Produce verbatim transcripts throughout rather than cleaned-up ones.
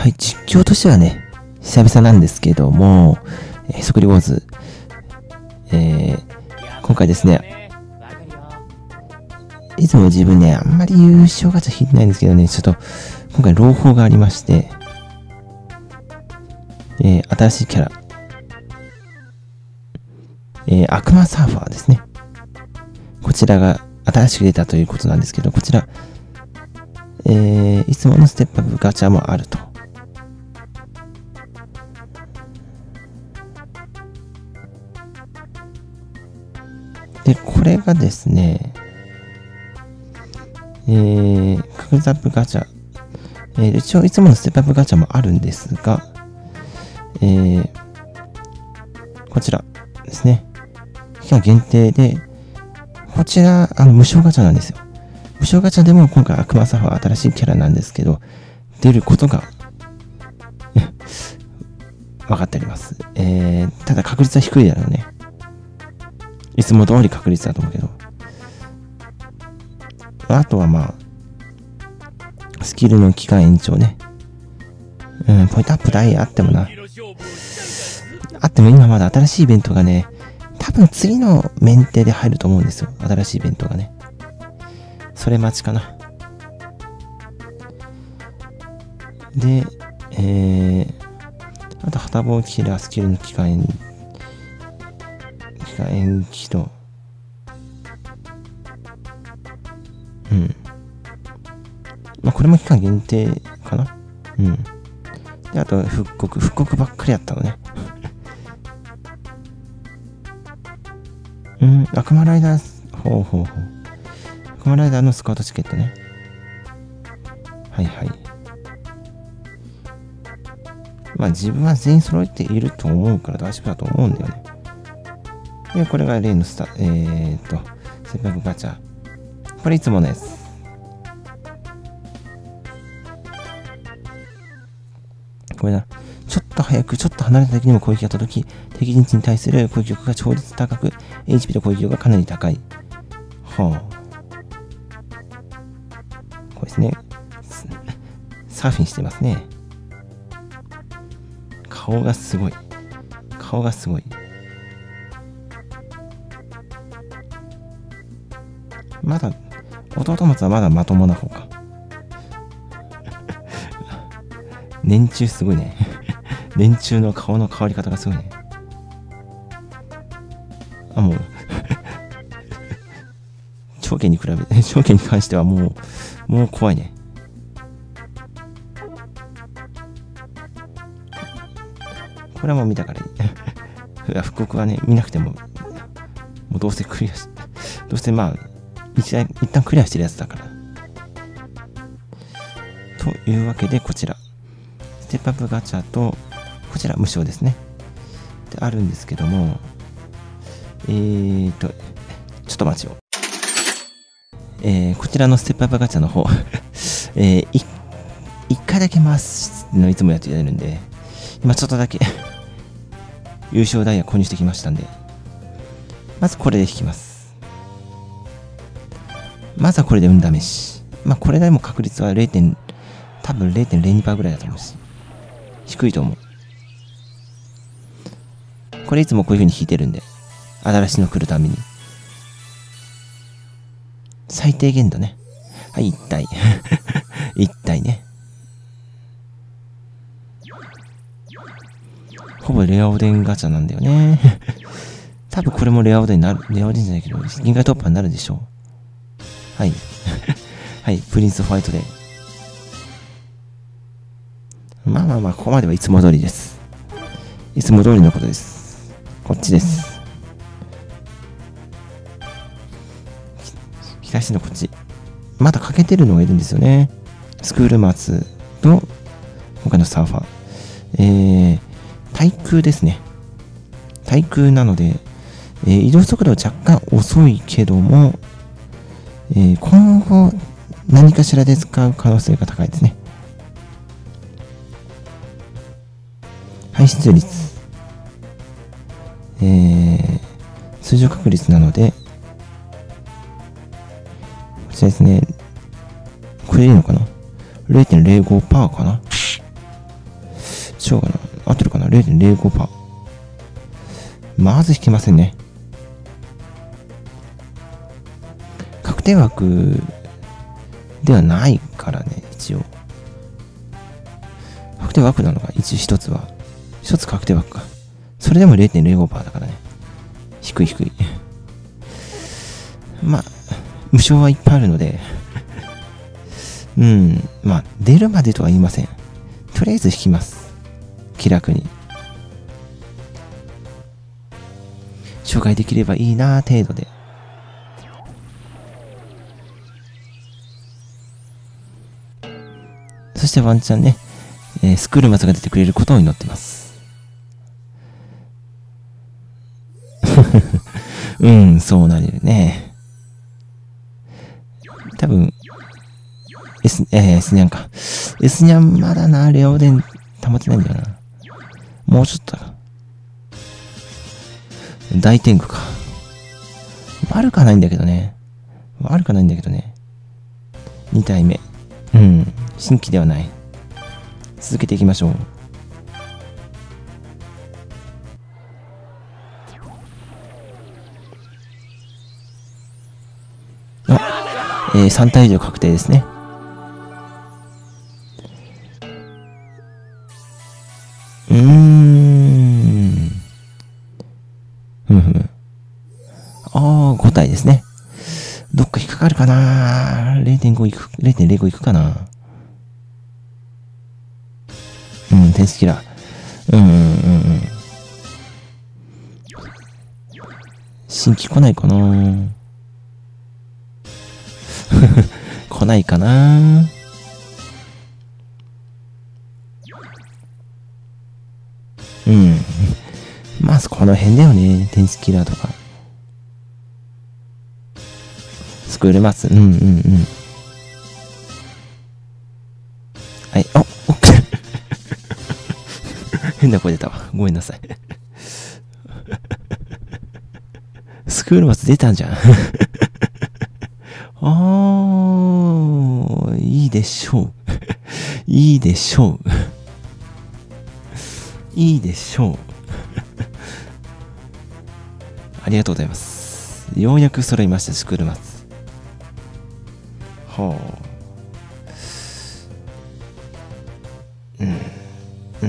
はい、実況としてはね、久々なんですけども、えー、ソクリウォーズ、えー、今回ですね、いつも自分ね、あんまり優勝ガチャ引いてないんですけどね、ちょっと、今回朗報がありまして、えー、新しいキャラ、えー、悪魔サーファーですね。こちらが新しく出たということなんですけど、こちら、えー、いつものステップアップガチャもあると。で、これがですね、えー、確率アップガチャ、えー、一応いつものステップアップガチャもあるんですが、えー、こちらですね、期間限定で、こちら、あの、無償ガチャなんですよ。無償ガチャでも今回悪魔サーファー新しいキャラなんですけど、出ることが、分かっております。えー、ただ確率は低いだろうね。いつも通り確率だと思うけど。あとはまあ、スキルの期間延長ね。うん、ポイントアップ大あってもな。あっても今まだ新しいイベントがね、多分次のメンテで入ると思うんですよ。新しいイベントがね。それ待ちかな。で、えー、あと、旗棒キラースキルの期間延期間延期と、うん。まあ、これも期間限定かな。うん。で、あと、復刻。復刻ばっかりやったのね。うん、悪魔ライダー、ほうほうほう。悪魔ライダーのスカウトチケットね。はいはい。まあ自分は全員揃えていると思うから大丈夫だと思うんだよね。で、これが例のスタ、えーっと、せっかくガチャ。これいつものやつ。これだ。ちょっと早く、ちょっと離れた時にも攻撃が届き、敵陣地に対する攻撃力が超絶高く、エイチピー と攻撃力がかなり高い。はあ。これですね。サーフィンしてますね。顔がすごい。顔がすごい。まだ、弟松はまだまともな方か。年中すごいね。年中の顔の変わり方がすごいね。あ、もう。長剣に比べて、長剣に関してはもう、もう怖いね。これはもう見たからいい。復刻はね、見なくても、もうどうせクリアし、どうせまあ、一旦、一旦クリアしてるやつだから。というわけで、こちら。ステップアップガチャと、こちら無償ですね。で、あるんですけども、えーと、ちょっと待ちを。えー、こちらのステップアップガチャの方、えー、い、一回だけ回すのいつもやってやるんで、今ちょっとだけ優勝ダイヤ購入してきましたんで、まずこれで引きます。まずはこれで運試し。まあこれでも確率は れい. 多分 れいてんれいにパーセント ぐらいだと思うし、低いと思う。これいつもこういう風に引いてるんで、新しいの来るために。最低限度ね。はい、一体。一体ね。ほぼレアおでんガチャなんだよね。多分これもレアおでんになる。レアおでんじゃないけど、銀河突破になるでしょう。はい。はい、プリンスホワイトで。まあまあまあ、ここまではいつも通りです。いつも通りのことです。こっちです。東のこっち。まだ欠けてるのがいるんですよね。スクール松と、今回のサーファー。えー、対空ですね。対空なので、えー、移動速度は若干遅いけども、えー、今後何かしらで使う可能性が高いですね。排出率。えー、通常確率なので、こちらですね。これでいいのかな ?れいてんれいごパーセント かな違うかな、合ってるかな。 れいてんれいごパーセント。まず引けませんね。確定枠ではないからね、一応。確定枠なのが一一つは。一つ確定枠か。それでも れいてんれいごパーセント だからね。低い低い。まあ、無償はいっぱいあるので、うん、まあ、出るまでとは言いません。とりあえず引きます。気楽に。紹介できればいいな程度で。そしてワンチャンね、えー、スクールマスが出てくれることを祈ってます。うん、そうなるね。多分、S、えー、S ニャンか。S ニャンまだな、レオ電保ってないんだよな。もうちょっとだ。大天狗か。悪かないんだけどね。悪かないんだけどね。に体目。うん。新規ではない。続けていきましょう。あ、えー、さん体以上確定ですね。うーん。ふむふむ。ああ、ご体ですね。どっか引っかかるかな ?れいてんご いく、れいてんれいご いくかな。うん、天使キラー。うんうんうんうん。新規来ないかな来ないかな。うん。まあ、この辺だよね。天使キラーとか。スクールマス。うんうんうん。はい。あ、お変な声出たわ。ごめんなさい。スクールマス出たんじゃん。あー、いいでしょう。いいでしょう。いいでしょう。ありがとうございます。ようやく揃いました、スクールマス。はあ。うん。うー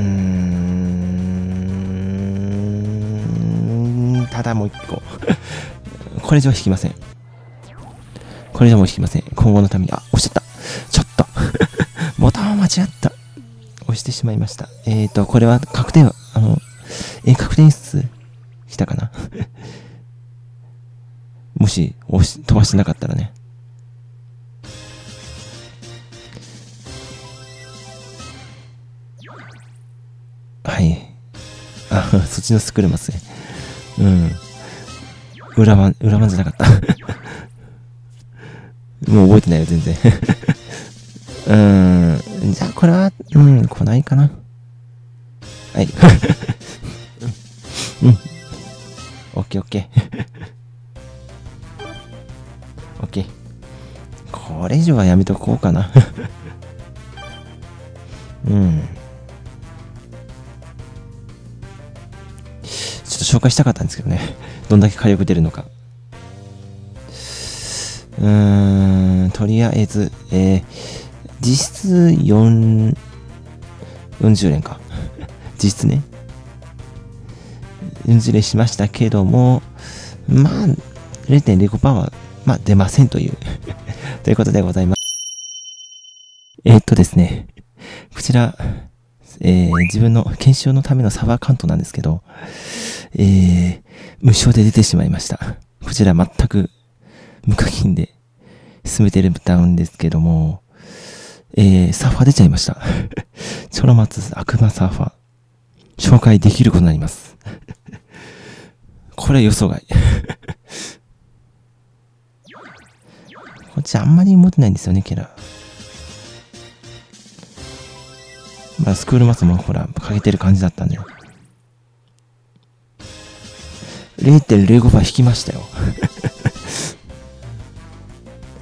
ん。ただもう一個。これ以上引きません。これ以上も引きません。今後のために。あ、押しちゃった。ちょっと。ボタンを間違った。押してしまいました。えーと、これは確定、あの、えー、確定数来たかなもし、押し、飛ばしてなかったらね。はい。あ、そっちのスクールマスね。うん。裏番、裏番じゃなかった。もう覚えてないよ、全然。うーん。じゃあ、これは、うん、来ないかな。はい。うん。オッケーオッケー。オッケー。これ以上はやめとこうかな。うん。ちょっと紹介したかったんですけどね。どんだけ火力出るのか。うーん、とりあえず、えー、実質よん、よんじゅう連か。実質ね。よんじゅう連しましたけども、まあ、れいてんれいごパーセント は、まあ、出ませんという。ということでございます。えー、っとですね、こちら、えー、自分の研修のためのサーバーカウントなんですけど、えー、無償で出てしまいました。こちら全く無課金で進めてるたんですけども、えー、サーファー出ちゃいました。チョロマツ悪魔サーファー。紹介できることになります。これは予想外。こっちあんまり持ってないんですよね、キャラ。まあ、スクールマスもほら、かけてる感じだったんで。れいてんれいごパーセント 引きましたよ。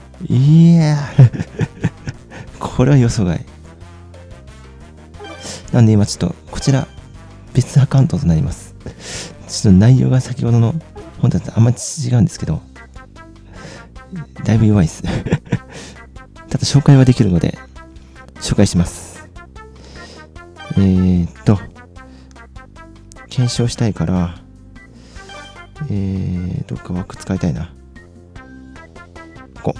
いやー。これは予想外。 なんで今ちょっと、こちら、別アカウントとなります。ちょっと内容が先ほどの本とあんまり違うんですけど、だいぶ弱いです。ただ紹介はできるので、紹介します。えーっと、検証したいから、えー、どっか枠使いたいな。ここ。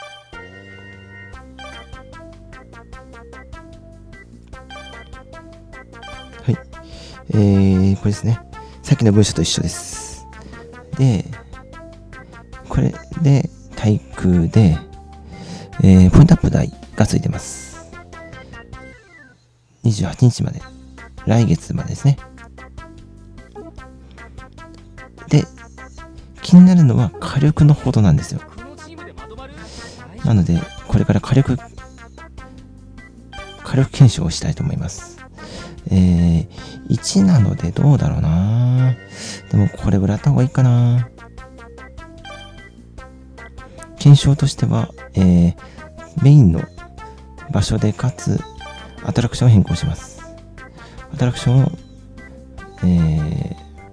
はい。えー、これですね。さっきの文章と一緒です。で、これで、対空で、えー、ポイントアップ台がついてます。にじゅうはちにちまで。来月までですね。で、気になるのは火力のほどなんですよ。なので、これから火力、火力検証をしたいと思います。えー、いちなのでどうだろうな。でもこれぐらいあった方がいいかな。検証としては、えー、メインの場所でかつアトラクションを変更します。アトラクションを、えー、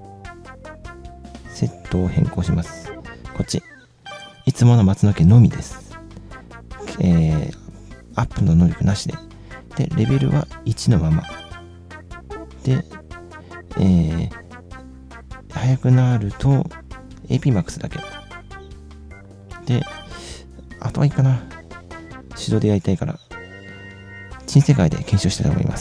セットを変更します。こっち。いつもの松の毛のみです。えー、アップの能力なしで。で、レベルはいちのまま。で、えー、速くなると エーピーマックス だけ。で、あとはいいかな。手動でやりたいから、新世界で検証したいと思います。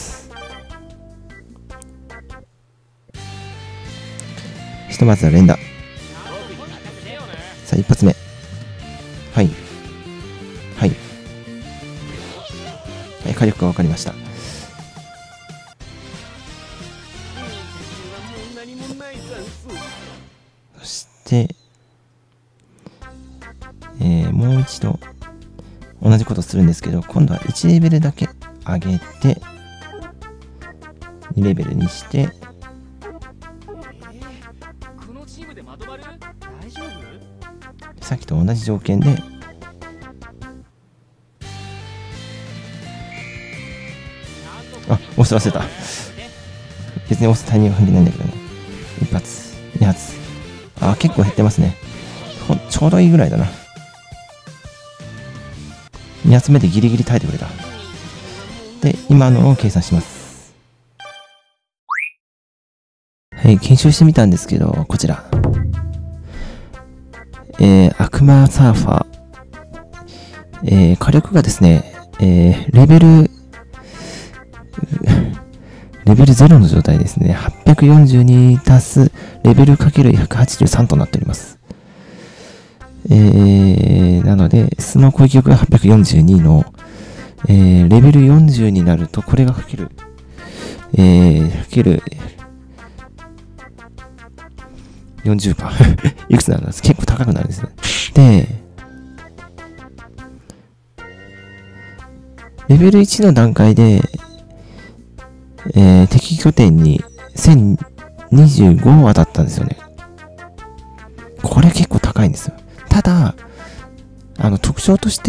ひとまずは連打。さあ、一発目。はい。はい。はい、火力が分かりました。そして、えー、もう一度同じことするんですけど、今度はいちレベルだけ上げてにレベルにして、さっきと同じ条件であ、押す忘れた。別に押すタイミングは関係ないんだけどね。一発、二発。あ、結構減ってますね。ちょうどいいぐらいだな。に発目でギリギリ耐えてくれた。で、今のを計算します。はい、検証してみたんですけど、こちら。えー、悪魔サーファー。えー、火力がですね、えー、レベル、レベルゼロの状態ですね。はっぴゃくよんじゅうに足すレベル ×ひゃくはちじゅうさん となっております。えー、なので、素の攻撃力がはっぴゃくよんじゅうにの、えー、レベルよんじゅうになると、これがかける、えー、かける、よんじゅうパーセント いくつなんです結構高くなるんですね。で、レベルいちの段階で、えー、敵拠点にせんにじゅうご当たったんですよね。これ結構高いんですよ。ただ、あの特徴として、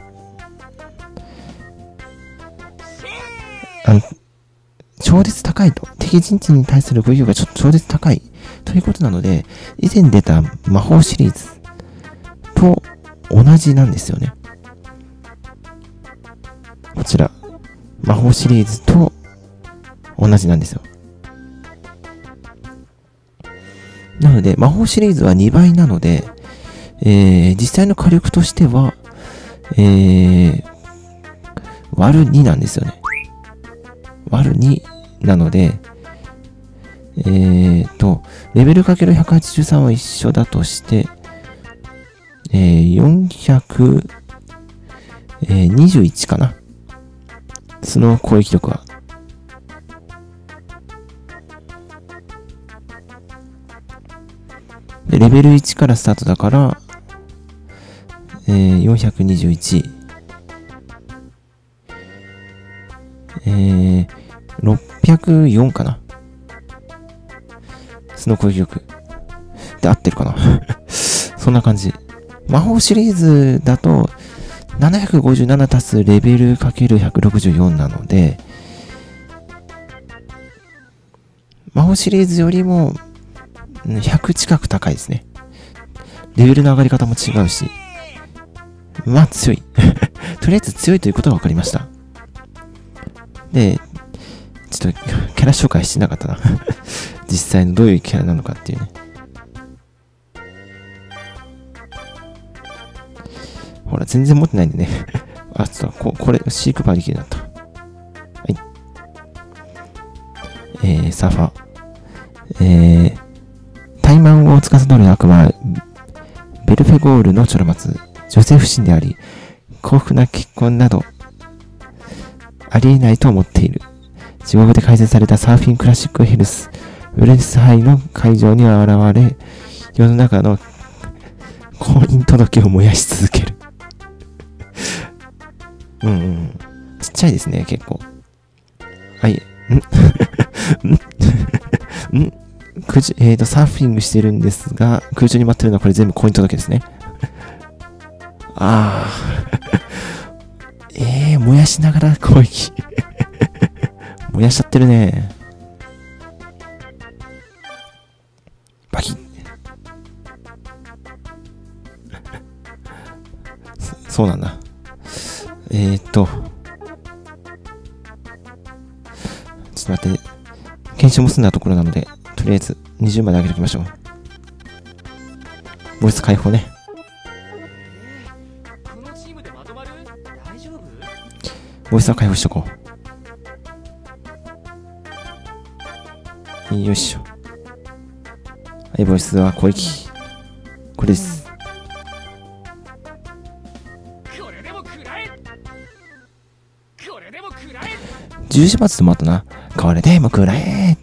あの、超絶高いと。敵陣地に対する武力がちょっと超絶高い。ということなので、以前出た魔法シリーズと同じなんですよね。こちら。魔法シリーズと同じなんですよ。なので、魔法シリーズはにばいなので、えー、実際の火力としては、えー、割るになんですよね。割るになので、えーと、レベル ×ひゃくはちじゅうさん は一緒だとして、えー、よんひゃくにじゅういちかな。その攻撃力は。で、レベルいちからスタートだから、えー、よんひゃくにじゅういち。えー、ろっぴゃくよんかな。その攻撃力。で、合ってるかなそんな感じ。魔法シリーズだと、ななひゃくごじゅうなな足すレベル ×ひゃくろくじゅうよん なので、 シリーズよりもひゃく近く高いですね。レベルの上がり方も違うし。まあ強い。とりあえず強いということが分かりました。で、ちょっとキャラ紹介してなかったな。実際のどういうキャラなのかっていうね。ほら、全然持ってないんでね。あ、ちょっとこ、これ、飼育バリキになった。はい。えー、サーファー。えー、怠慢を司る悪魔、ベルフェゴールのチョロマツ、女性不信であり、幸福な結婚など、ありえないと思っている。地獄で開催されたサーフィンクラシックヘルス、ウレス杯の会場には現れ、世の中の婚姻届を燃やし続ける。うんうん。ちっちゃいですね、結構。はい。んんん空中、えーと、サーフィングしてるんですが、空中に待ってるのはこれ全部婚姻届ですね。ああ。えー、燃やしながら攻撃。燃やしちゃってるね。バキッ。そ、そうなんだ。えーっと。ちょっと待って。検証も済んだところなので、とりあえずにじゅうまで上げておきましょう。ボイス解放ね。ボイスは解放しとこう。よいしょ。はい、ボイスは攻撃。これです。十字松でもあったな。これでも食らえ。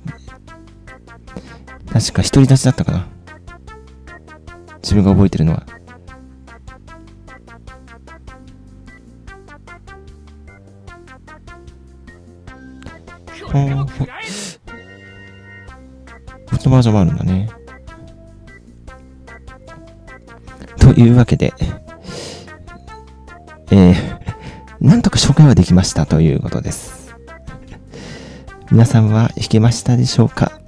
確か独り立ちだったかな。自分が覚えてるのは。このバージョンもあるんだね。というわけで、えー、なんとか紹介はできましたということです。皆さんは弾けましたでしょうか？